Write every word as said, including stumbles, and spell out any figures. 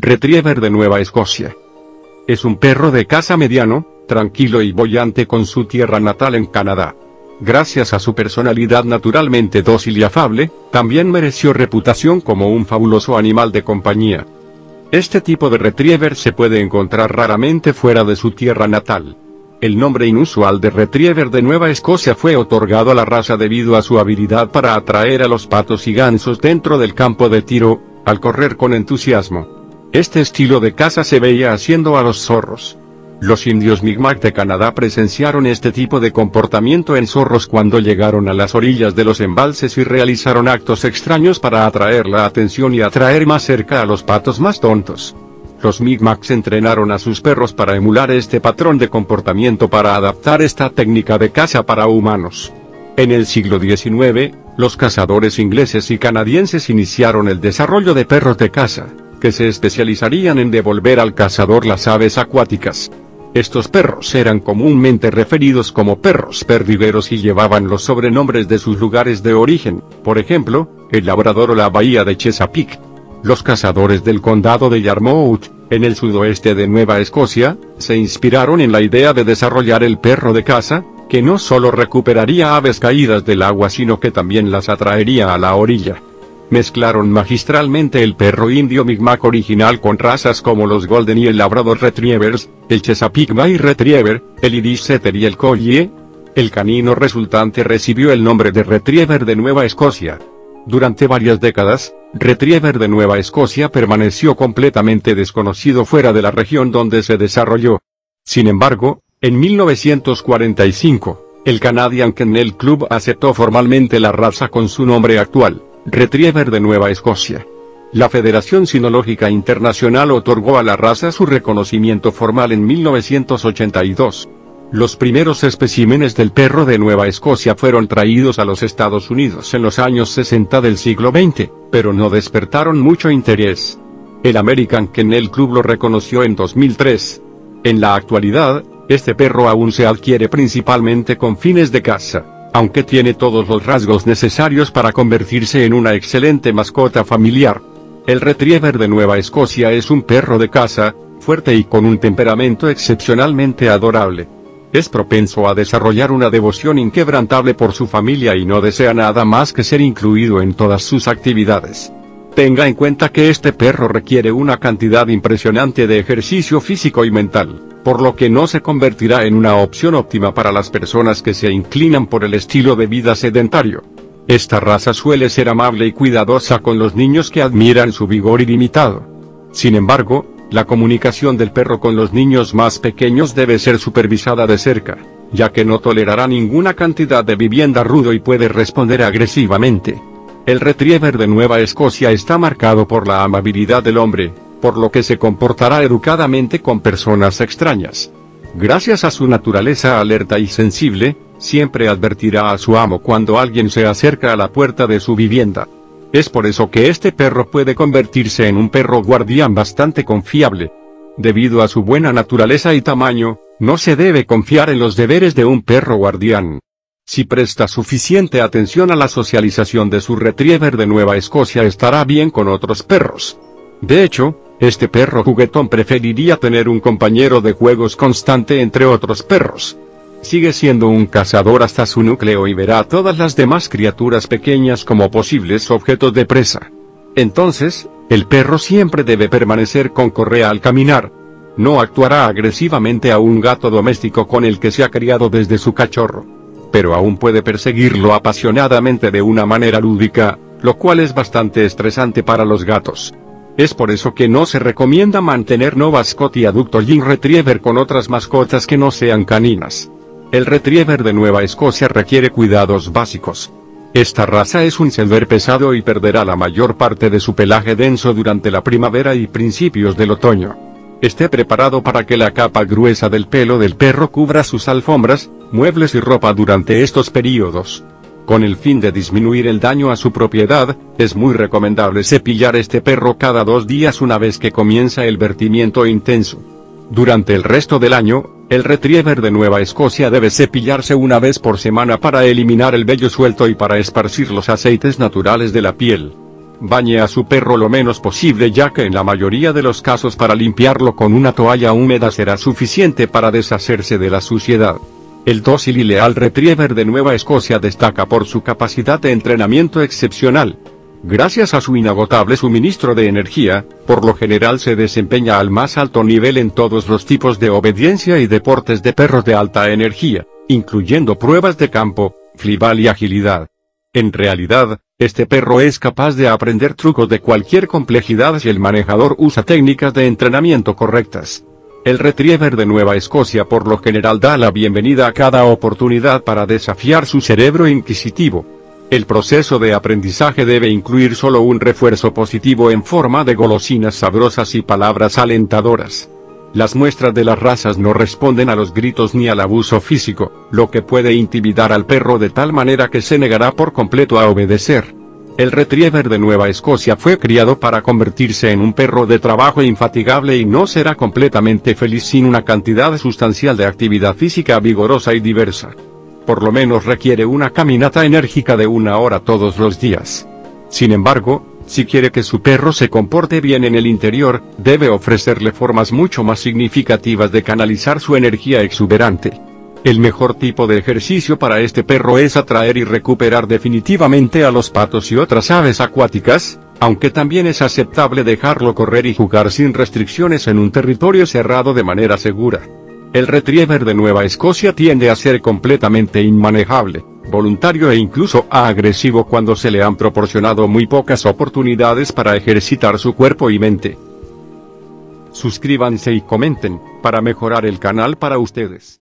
Retriever de Nueva Escocia. Es un perro de caza mediano, tranquilo y boyante con su tierra natal en Canadá. Gracias a su personalidad naturalmente dócil y afable, también mereció reputación como un fabuloso animal de compañía. Este tipo de retriever se puede encontrar raramente fuera de su tierra natal. El nombre inusual de Retriever de Nueva Escocia fue otorgado a la raza debido a su habilidad para atraer a los patos y gansos dentro del campo de tiro, al correr con entusiasmo. Este estilo de caza se veía haciendo a los zorros. Los indios Mi'kmaq de Canadá presenciaron este tipo de comportamiento en zorros cuando llegaron a las orillas de los embalses y realizaron actos extraños para atraer la atención y atraer más cerca a los patos más tontos. Los Mi'kmaq entrenaron a sus perros para emular este patrón de comportamiento para adaptar esta técnica de caza para humanos. En el siglo diecinueve, los cazadores ingleses y canadienses iniciaron el desarrollo de perros de caza, que se especializarían en devolver al cazador las aves acuáticas. Estos perros eran comúnmente referidos como perros perdigueros y llevaban los sobrenombres de sus lugares de origen, por ejemplo, el Labrador o la bahía de Chesapeake. Los cazadores del condado de Yarmouth, en el sudoeste de Nueva Escocia, se inspiraron en la idea de desarrollar el perro de caza, que no solo recuperaría aves caídas del agua sino que también las atraería a la orilla. Mezclaron magistralmente el perro indio Mi'kmaq original con razas como los Golden y el Labrador Retrievers, el Chesapeake Bay Retriever, el Irish Setter y el Collie. El canino resultante recibió el nombre de Retriever de Nueva Escocia. Durante varias décadas, Retriever de Nueva Escocia permaneció completamente desconocido fuera de la región donde se desarrolló. Sin embargo, en mil novecientos cuarenta y cinco, el Canadian Kennel Club aceptó formalmente la raza con su nombre actual, Retriever de Nueva Escocia. La Federación Cinológica Internacional otorgó a la raza su reconocimiento formal en mil novecientos ochenta y dos. Los primeros especímenes del perro de Nueva Escocia fueron traídos a los Estados Unidos en los años sesenta del siglo veinte, pero no despertaron mucho interés. El American Kennel Club lo reconoció en dos mil tres. En la actualidad, este perro aún se adquiere principalmente con fines de caza, aunque tiene todos los rasgos necesarios para convertirse en una excelente mascota familiar. El Retriever de Nueva Escocia es un perro de caza, fuerte y con un temperamento excepcionalmente adorable. Es propenso a desarrollar una devoción inquebrantable por su familia y no desea nada más que ser incluido en todas sus actividades. Tenga en cuenta que este perro requiere una cantidad impresionante de ejercicio físico y mental, por lo que no se convertirá en una opción óptima para las personas que se inclinan por el estilo de vida sedentario. Esta raza suele ser amable y cuidadosa con los niños que admiran su vigor ilimitado. Sin embargo, la comunicación del perro con los niños más pequeños debe ser supervisada de cerca, ya que no tolerará ninguna cantidad de vivienda rudo y puede responder agresivamente. El Retriever de Nueva Escocia está marcado por la amabilidad del hombre, por lo que se comportará educadamente con personas extrañas. Gracias a su naturaleza alerta y sensible, siempre advertirá a su amo cuando alguien se acerca a la puerta de su vivienda. Es por eso que este perro puede convertirse en un perro guardián bastante confiable. Debido a su buena naturaleza y tamaño, no se debe confiar en los deberes de un perro guardián. Si presta suficiente atención a la socialización de su Retriever de Nueva Escocia estará bien con otros perros. De hecho, este perro juguetón preferiría tener un compañero de juegos constante entre otros perros. Sigue siendo un cazador hasta su núcleo y verá a todas las demás criaturas pequeñas como posibles objetos de presa. Entonces, el perro siempre debe permanecer con correa al caminar. No actuará agresivamente a un gato doméstico con el que se ha criado desde su cachorro. Pero aún puede perseguirlo apasionadamente de una manera lúdica, lo cual es bastante estresante para los gatos. Es por eso que no se recomienda mantener Nova Scott y Aberdeen Retriever con otras mascotas que no sean caninas. El Retriever de Nueva Escocia requiere cuidados básicos. Esta raza es un silver pesado y perderá la mayor parte de su pelaje denso durante la primavera y principios del otoño. Esté preparado para que la capa gruesa del pelo del perro cubra sus alfombras, muebles y ropa durante estos períodos. Con el fin de disminuir el daño a su propiedad, es muy recomendable cepillar este perro cada dos días una vez que comienza el vertimiento intenso. Durante el resto del año, el Retriever de Nueva Escocia debe cepillarse una vez por semana para eliminar el vello suelto y para esparcir los aceites naturales de la piel. Bañe a su perro lo menos posible, ya que en la mayoría de los casos para limpiarlo con una toalla húmeda será suficiente para deshacerse de la suciedad. El dócil y leal Retriever de Nueva Escocia destaca por su capacidad de entrenamiento excepcional. Gracias a su inagotable suministro de energía, por lo general se desempeña al más alto nivel en todos los tipos de obediencia y deportes de perros de alta energía, incluyendo pruebas de campo, flival y agilidad. En realidad, este perro es capaz de aprender trucos de cualquier complejidad si el manejador usa técnicas de entrenamiento correctas. El Retriever de Nueva Escocia por lo general da la bienvenida a cada oportunidad para desafiar su cerebro inquisitivo. El proceso de aprendizaje debe incluir solo un refuerzo positivo en forma de golosinas sabrosas y palabras alentadoras. Las muestras de las razas no responden a los gritos ni al abuso físico, lo que puede intimidar al perro de tal manera que se negará por completo a obedecer. El Retriever de Nueva Escocia fue criado para convertirse en un perro de trabajo infatigable y no será completamente feliz sin una cantidad sustancial de actividad física vigorosa y diversa. Por lo menos requiere una caminata enérgica de una hora todos los días. Sin embargo, si quiere que su perro se comporte bien en el interior, debe ofrecerle formas mucho más significativas de canalizar su energía exuberante. El mejor tipo de ejercicio para este perro es atraer y recuperar definitivamente a los patos y otras aves acuáticas, aunque también es aceptable dejarlo correr y jugar sin restricciones en un territorio cerrado de manera segura. El Retriever de Nueva Escocia tiende a ser completamente inmanejable, voluntario e incluso agresivo cuando se le han proporcionado muy pocas oportunidades para ejercitar su cuerpo y mente. Suscríbanse y comenten, para mejorar el canal para ustedes.